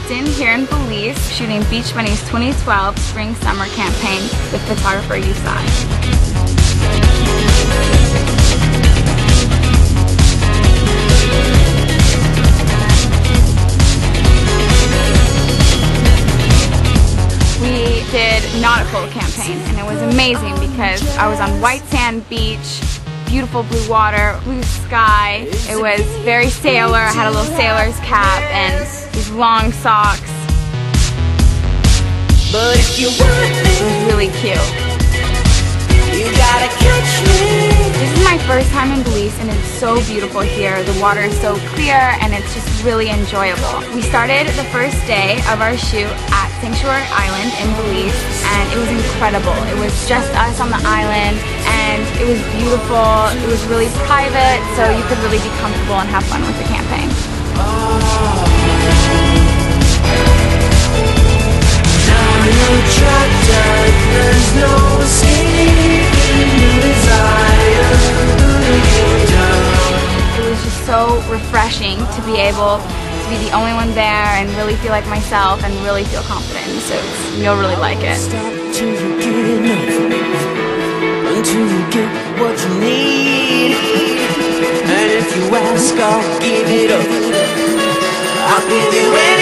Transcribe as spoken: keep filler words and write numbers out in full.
Captain here in Belize, shooting Beach Bunny's twenty twelve Spring Summer campaign with photographer Usai. We did not a full campaign, and it was amazing because I was on white sand beach, beautiful blue water, blue sky. It was very sailor. I had a little sailor's cap and these long socks. But if you want me, it was really cute. You gotta catch me. This is my first time in Belize, and it's so beautiful here. The water is so clear and it's just really enjoyable. We started the first day of our shoot at Sanctuary Island in Belize, and it was incredible. It was just us on the island, and it was beautiful. It was really private, so you could really be comfortable and have fun with the campaign. It was just so refreshing to be able to be the only one there and really feel like myself and really feel confident in the suits. You'll really like it. Until you get what you need, and if you ask, I'll give it up. I'll give you everything.